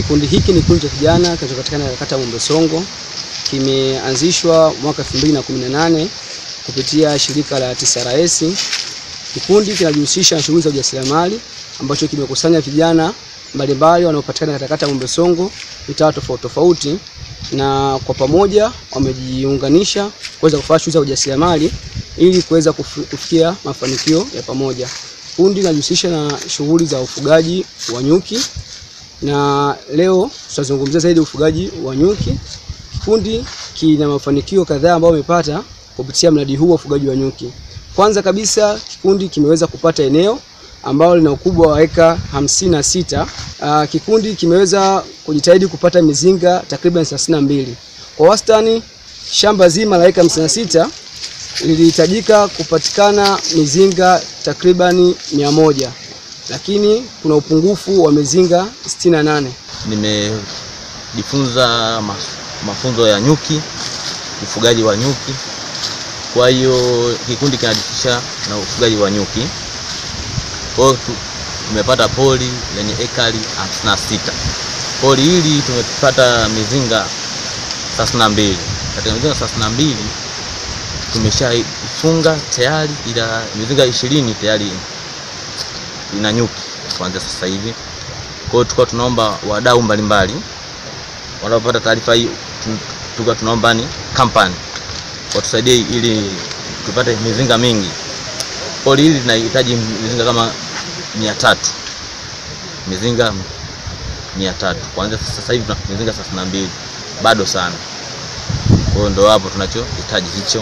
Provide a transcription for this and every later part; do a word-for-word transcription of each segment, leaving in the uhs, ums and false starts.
Kikundi hiki ni kikundi cha vijana kinachopatikana katika kata Mwembe Songo. Kimeanzishwa mwaka elfu mbili na kumi na nane kupitia shirika la T S R S. Kikundi kinajihusisha na shughuli za ujasiriamali ambacho kimekusanya vijana mbalimbali wanaopatikana katika kata Mwembe Songo, mitaa tofauti tofauti, na kwa pamoja wamejiunganisha kuweza kufanya shughuli za ujasiriamali ili kuweza kufikia mafanikio ya pamoja. Kundi linajihusisha na shughuli za ufugaji wa nyuki, na leo tutazungumzia zaidi ufugaji wa nyuki. Kikundi kina mafanikio kadhaa ambayo wamepata kupitia mradi huu wa ufugaji wa nyuki. Kwanza kabisa, kikundi kimeweza kupata eneo ambalo lina ukubwa wa eka hamsini na sita. Uh, kikundi kimeweza kujitahidi kupata mizinga takriban thelathini na mbili. Kwa wastani shamba zima la eka hamsini na sita lilihitajika kupatikana mizinga takriban mia moja, lakini kuna upungufu wa mizinga sitini na nane. Nimejifunza mafunzo ya nyuki, ufugaji wa nyuki. Kwa hiyo kikundi kinajihusisha na ufugaji wa nyuki. Kwa hiyo tumepata poli lenye ekari hamsini na sita. Poli hili tumepata mizinga thelathini na mbili. Katika mizinga thelathini na mbili tumeshaifunga tayari, ila mizinga ishirini tayari ina nyuki kuanzia sasa hivi. Kwa hiyo tulikuwa tunaomba wadau mbalimbali wanapopata taarifa hii, tulikuwa tunaomba ni kampani watusaidie ili tupate mizinga mingi. Poli hili linahitaji mizinga kama mia tatu. Mizinga mia tatu. Kuanzia sasa hivi tuna mizinga thelathini na mbili. Bado sana. Kwa hiyo ndio hapo tunachohitaji hicho.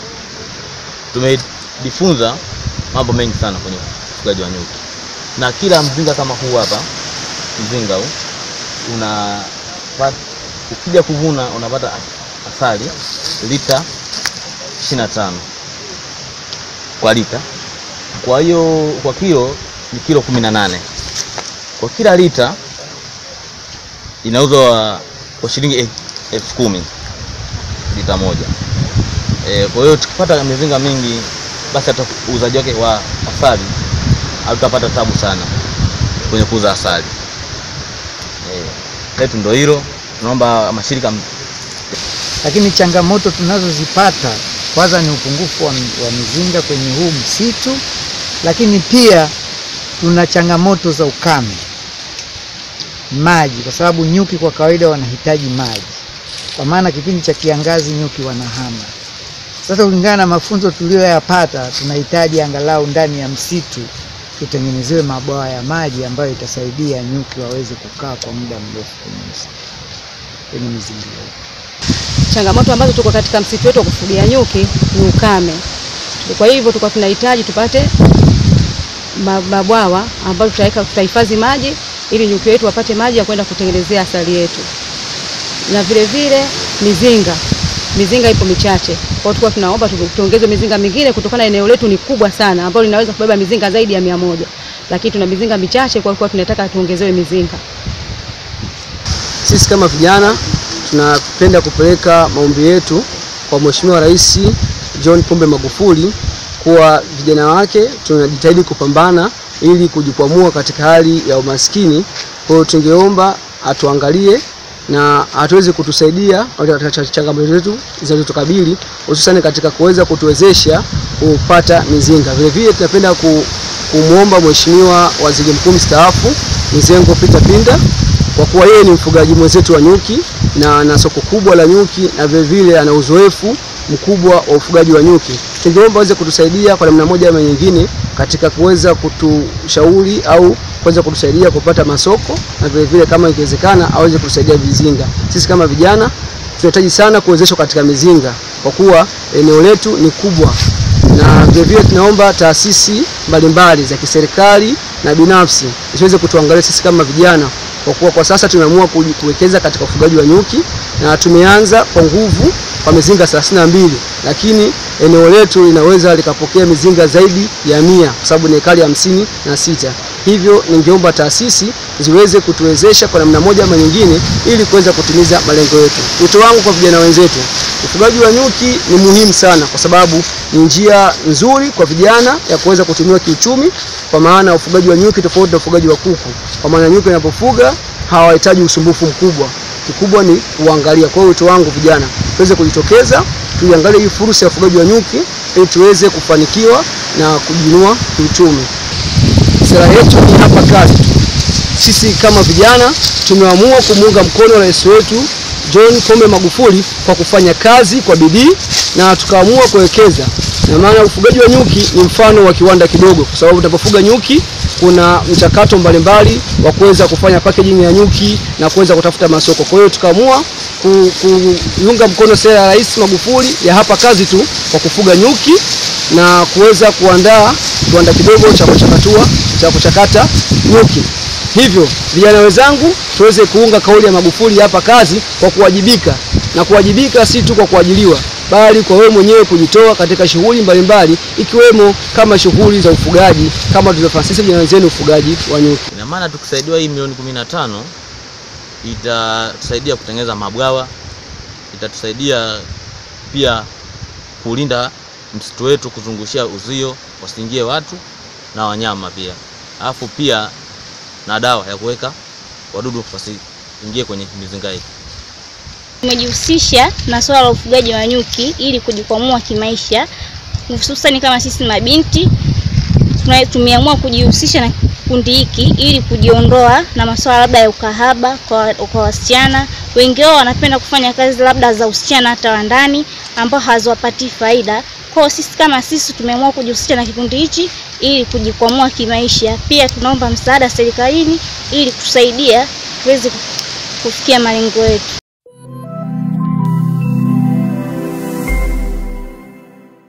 Tumejifunza mambo mengi sana kwenye ufugaji wa nyuki. Na kila mzinga kama huu hapa, mzinga huu una ukija kuvuna unapata asali lita ishirini na tano kwa lita. Kwa hiyo kwa kilo ni kilo kumi na nane. Kwa kila lita inauzwa kwa shilingi elfu kumi lita moja. E, kwa hiyo tukipata mizinga mingi basi hata uuzaji wake wa asali hatutapata tabu sana kwenye kuuza asali. Eh, letu ndio hilo. Tunaomba mashirika. Lakini changamoto tunazozipata kwanza ni upungufu wa, wa mizinga kwenye huu msitu, lakini pia tuna changamoto za ukame, maji, kwa sababu nyuki kwa kawaida wanahitaji maji. Kwa maana kipindi cha kiangazi nyuki wanahama. Sasa kulingana na mafunzo tuliyoyapata, tunahitaji angalau ndani ya msitu tutengenezewe mabwawa ya maji ambayo itasaidia nyuki waweze kukaa kwa muda mrefu kwenye msitu, kwenye mizinga. Changamoto ambazo tuko katika msitu wetu wa kufugia nyuki ni ukame. Kwa hivyo tulikuwa tunahitaji tupate mabwawa ambayo tutaweka, tutahifadhi maji ili nyuki wetu wapate maji ya kwenda kutengenezea asali yetu. Na vile vile mizinga. Mizinga ipo michache. Kwa hiyo tulikuwa tunaomba tuongeze mizinga mingine kutokana eneo letu ni kubwa sana ambalo linaweza kubeba mizinga zaidi ya mia moja. Lakini tuna mizinga michache, kwa hiyo tunataka tuongezewe mizinga. Sisi kama vijana tunapenda kupeleka maombi yetu kwa Mheshimiwa Rais John Pombe Magufuli kuwa vijana wake tunajitahidi kupambana ili kujikwamua katika hali ya umaskini. Kwa hiyo tungeomba atuangalie na atuweze kutusaidia katika changamoto zetu zinazotukabili, hususan katika kuweza kutuwezesha kupata mizinga. Vile vile tunapenda kumuomba Mheshimiwa Waziri Mkuu mstaafu Mizengo Peter Pinda, kwa kuwa yeye ni mfugaji mwenzetu wa nyuki na ana soko kubwa la nyuki, na vile vile ana uzoefu mkubwa wa ufugaji wa nyuki. Tungeomba aweze kutusaidia kwa namna moja ama nyingine katika kuweza kutushauri au kuweza kutusaidia kupata masoko, na vile vile kama ikiwezekana aweze kutusaidia vizinga. Sisi kama vijana tunahitaji sana kuwezeshwa katika mizinga kwa kuwa eneo letu ni kubwa, na vile vile tunaomba taasisi mbalimbali za kiserikali na binafsi ziweze kutuangalia sisi kama vijana, kwa kuwa kwa sasa tumeamua kuwekeza katika ufugaji wa nyuki na tumeanza kwa nguvu kwa mizinga thelathini na mbili, lakini eneo letu linaweza likapokea mizinga zaidi ya mia kwa sababu ni ekari hamsini na sita. Hivyo ningeomba taasisi ziweze kutuwezesha kwa namna moja ama nyingine ili kuweza kutimiza malengo yetu. Wito wangu kwa vijana wenzetu, ufugaji wa nyuki ni muhimu sana kwa sababu ni njia nzuri kwa vijana ya kuweza kutumia kiuchumi, kwa maana ufugaji wa nyuki tofauti na ufugaji wa kuku. Kwa maana nyuki unapofuga hawahitaji usumbufu mkubwa. Kikubwa ni kuangalia. Kwa hiyo wito wangu vijana, tuweze kujitokeza, tuiangalie hii fursa ya ufugaji wa nyuki ili tuweze kufanikiwa na kujinua kiuchumi. Sera yetu ni hapa kazi. Sisi kama vijana tumeamua kumuunga mkono rais wetu John Pombe Magufuli kwa kufanya kazi kwa bidii na tukaamua kuwekeza. Na maana ufugaji wa nyuki ni mfano wa kiwanda kidogo, kwa sababu unapofuga nyuki kuna mchakato mbalimbali wa kuweza kufanya packaging ya nyuki na kuweza kutafuta masoko. Kwa hiyo tukaamua kuiunga mkono sera ya Rais Magufuli ya hapa kazi tu kwa kufuga nyuki na kuweza kuandaa kiwanda kidogo cha kuchakatua cha kuchakata nyuki. Hivyo vijana wenzangu, tuweze kuunga kauli ya Magufuli hapa kazi kwa kuwajibika, na kuwajibika si tu kwa kuajiliwa, bali kwa wewe mwenyewe kujitoa katika shughuli mbalimbali, ikiwemo kama shughuli za ufugaji kama tulivyofanya sisi vijana wenzenu ufugaji wa nyuki. Ina maana tukisaidiwa hii milioni kumi na tano itatusaidia kutengeneza mabwawa, itatusaidia pia kulinda msitu wetu, kuzungushia uzio wasiingie watu na wanyama pia. Alafu pia na dawa ya kuweka wadudu wasiingie kwenye mizinga hii. Tumejihusisha na swala la ufugaji wa nyuki ili kujikwamua kimaisha, hususan kama sisi mabinti tumeamua kujihusisha na kundi hiki ili kujiondoa na masuala labda ya ukahaba kwa, kwa wasichana. Wengi wao wanapenda kufanya kazi labda za usichana hata wa ndani ambao haziwapati faida. Kwa sisi kama sisi tumeamua kujihusisha na kikundi hichi ili kujikwamua kimaisha. Pia tunaomba msaada serikalini ili kusaidia tuweze kufikia malengo yetu.